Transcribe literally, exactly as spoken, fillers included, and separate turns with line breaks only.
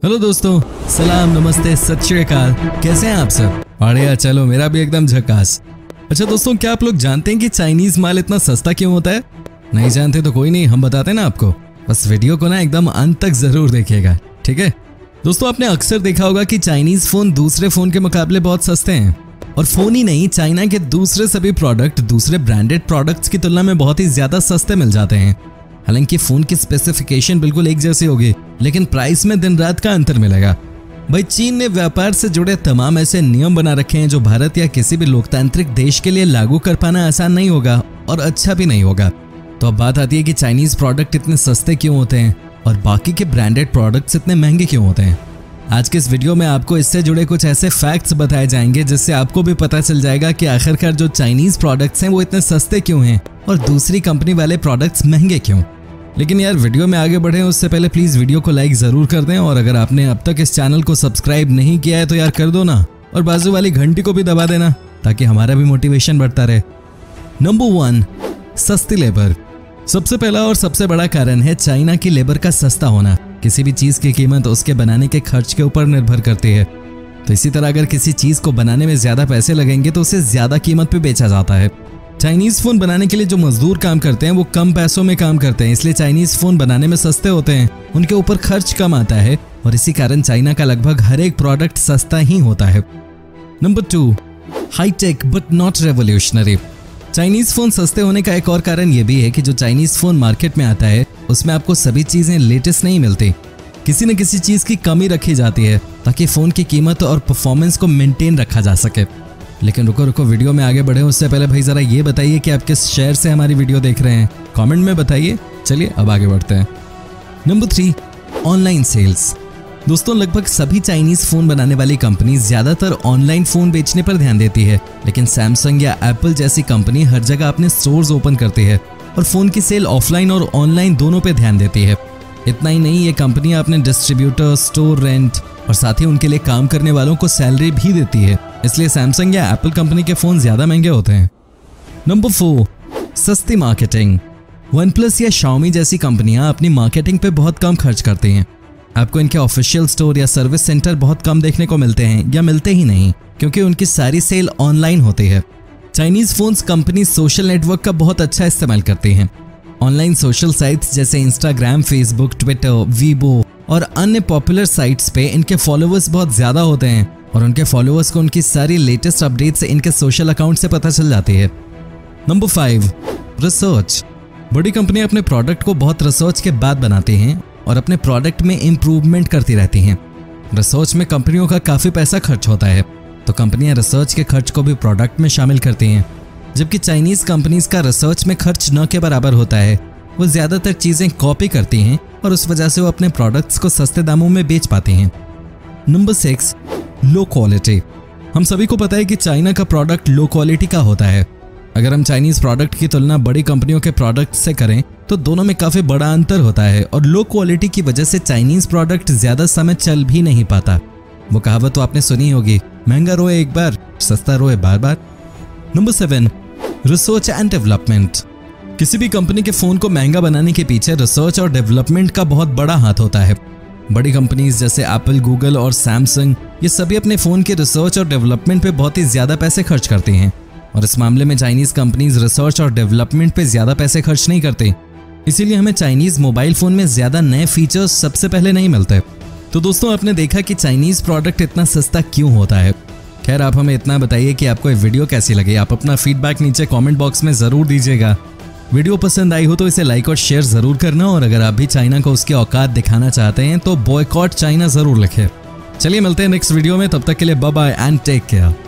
Hello दोस्तों, सलाम, नमस्ते, सत श्री अकाल। कैसे हैं आप सब? बढ़िया, चलो मेरा भी एकदम झकास। अच्छा दोस्तों, क्या आप लोग जानते हैं कि चाइनीज माल इतना सस्ता क्यों होता है? नहीं जानते तो कोई नहीं, हम बताते हैं ना आपको। बस वीडियो को ना एकदम अंत तक जरूर देखिएगा, ठीक है? दोस्तों, आपने अक्सर देखा होगा कि चाइनीज फोन दूसरे फोन के मुकाबले बहुत सस्ते हैं। और फोन ही नहीं, चाइना के दूसरे सभी प्रोडक्ट दूसरे ब्रांडेड प्रोडक्ट्स की तुलना में बहुत ही ज्यादा सस्ते मिल जाते हैं। हालांकि फोन की स्पेसिफिकेशन बिल्कुल एक जैसी होगी, लेकिन प्राइस में दिन रात का अंतर मिलेगा। भाई, चीन ने व्यापार से जुड़े तमाम ऐसे नियम बना रखे हैं जो भारत या किसी भी लोकतांत्रिक देश के लिए लागू कर पाना आसान नहीं होगा और अच्छा भी नहीं होगा। तो अब बात आती है कि चाइनीज प्रोडक्ट इतने सस्ते क्यों होते हैं और बाकी के ब्रांडेड प्रोडक्ट्स इतने महंगे क्यों होते हैं। आज के इस वीडियो में आपको इससे जुड़े कुछ ऐसे फैक्ट्स बताए जाएंगे जिससे आपको भी पता चल जाएगा कि आखिरकार जो चाइनीज प्रोडक्ट्स हैं वो इतने सस्ते क्यों हैं और दूसरी कंपनी वाले प्रोडक्ट्स महंगे क्यों। लेकिन यार, वीडियो में आगे बढ़े उससे पहले प्लीज वीडियो को लाइक जरूर कर दें, और अगर आपने अब तक इस चैनल को सब्सक्राइब नहीं किया है तो यार कर दो ना, और बाजू वाली घंटी को भी दबा देना ताकि हमारा भी मोटिवेशन बढ़ता रहे। नंबर वन, सस्ती लेबर। सबसे पहला और सबसे बड़ा कारण है चाइना की लेबर का सस्ता होना। किसी भी चीज की कीमत उसके बनाने के खर्च के ऊपर निर्भर करती है। तो इसी तरह अगर किसी चीज को बनाने में ज्यादा पैसे लगेंगे तो उसे ज्यादा कीमत पे बेचा जाता है। चाइनीज फोन बनाने के लिए जो मजदूर काम करते हैं वो कम पैसों में काम करते हैं, इसलिए चाइनीज फोन बनाने में सस्ते होते हैं। उनके ऊपर खर्च कम आता है और इसी कारण चाइना का लगभग हर एक प्रोडक्ट सस्ता ही होता है। Number two, high tech but not revolutionary. Chinese phone सस्ते होने का एक और कारण ये भी है कि जो चाइनीज फोन मार्केट में आता है उसमें आपको सभी चीजें लेटेस्ट नहीं मिलती। किसी न किसी चीज की कमी रखी जाती है ताकि फोन की कीमत और परफॉर्मेंस को मेंटेन रखा जा सके। लेकिन रुको रुको वीडियो में आगे बढ़े उससे पहले भाई जरा ये बताइए कि आप किस शहर से हमारी वीडियो देख रहे हैं, कमेंट में बताइए। चलिए अब आगे बढ़ते हैं। Number three, online sales. दोस्तों, लगभग सभी चाइनीज फोन बनाने वाली कंपनी ज्यादातर ऑनलाइन फोन बेचने पर ध्यान देती है, लेकिन सैमसंग या एप्पल जैसी कंपनी हर जगह अपने स्टोर्स ओपन करती है और फोन की सेल ऑफलाइन और ऑनलाइन दोनों पे ध्यान देती है। इतना ही नहीं, ये कंपनियां अपने डिस्ट्रीब्यूटर, स्टोर रेंट और साथ ही उनके लिए काम करने वालों को सैलरी भी देती है, इसलिए सैमसंग या एप्पल कंपनी के फोन ज्यादा महंगे होते हैं। नंबर फोर, सस्ती मार्केटिंग। वन प्लस या शाओमी जैसी कंपनियां अपनी मार्केटिंग पे बहुत कम खर्च करती हैं। आपको इनके ऑफिशियल स्टोर या सर्विस सेंटर बहुत कम देखने को मिलते हैं या मिलते ही नहीं, क्योंकि उनकी सारी सेल ऑनलाइन होती है। Chinese phones company social network का बहुत अच्छा इस्तेमाल करती हैं। ऑनलाइन सोशल साइट्स जैसे इंस्टाग्राम, फेसबुक, ट्विटर, वीबो और अन्य पॉपुलर साइट्स पे इनके फॉलोअर्स बहुत ज्यादा होते हैं और उनके फॉलोअर्स को उनकी सारी लेटेस्ट अपडेट्स इनके सोशल अकाउंट से पता चल जाती है। Number five, research. बड़ी कंपनियां अपने प्रोडक्ट को बहुत रिसर्च के बाद बनाती हैं और अपने प्रोडक्ट में इम्प्रूवमेंट करती रहती हैं। रिसर्च में कंपनियों का काफी पैसा खर्च होता है, तो कंपनियां रिसर्च के खर्च को भी प्रोडक्ट में शामिल करती हैं। जबकि चाइनीज कंपनीज का रिसर्च में खर्च न के बराबर होता है। वो ज्यादातर चीजें कॉपी करती हैं और उस वजह से वो अपने प्रोडक्ट्स को सस्ते दामों में बेच पाती हैं। Number six, low quality. हम सभी को पता है कि चाइना का प्रोडक्ट लो क्वालिटी का होता है। अगर हम चाइनीज प्रोडक्ट की तुलना बड़ी कंपनियों के प्रोडक्ट से करें तो दोनों में काफी बड़ा अंतर होता है और लो क्वालिटी की वजह से चाइनीज प्रोडक्ट ज्यादा समय चल भी नहीं पाता। वो कहावत तो आपने सुनी होगी, महंगा रोए एक बार, सस्ता रोए बार बार। Number seven, research and development. किसी भी कंपनी के फोन को महंगा बनाने के पीछे रिसर्च और डेवलपमेंट का बहुत बड़ा हाथ होता है। बड़ी कंपनीज जैसे एप्पल, गूगल और सैमसंग ये सभी अपने फोन के रिसर्च और डेवलपमेंट पे बहुत ही ज्यादा पैसे खर्च करती हैं, और इस मामले में चाइनीज कंपनीज रिसर्च और डेवलपमेंट पे ज्यादा पैसे खर्च नहीं करती। इसीलिए हमें चाइनीज मोबाइल फोन में ज्यादा नए फीचर्स सबसे पहले नहीं मिलते। तो दोस्तों, आपने देखा कि चाइनीज प्रोडक्ट इतना सस्ता क्यों होता है। खैर, आप हमें इतना बताइए कि आपको ये वीडियो कैसी लगी। आप अपना फीडबैक नीचे कमेंट बॉक्स में जरूर दीजिएगा। वीडियो पसंद आई हो तो इसे लाइक और शेयर जरूर करना, और अगर आप भी चाइना को उसकी औकात दिखाना चाहते हैं तो बॉयकॉट चाइना जरूर लिखें। चलिए मिलते हैं नेक्स्ट वीडियो में, तब तक के लिए bye bye and take care.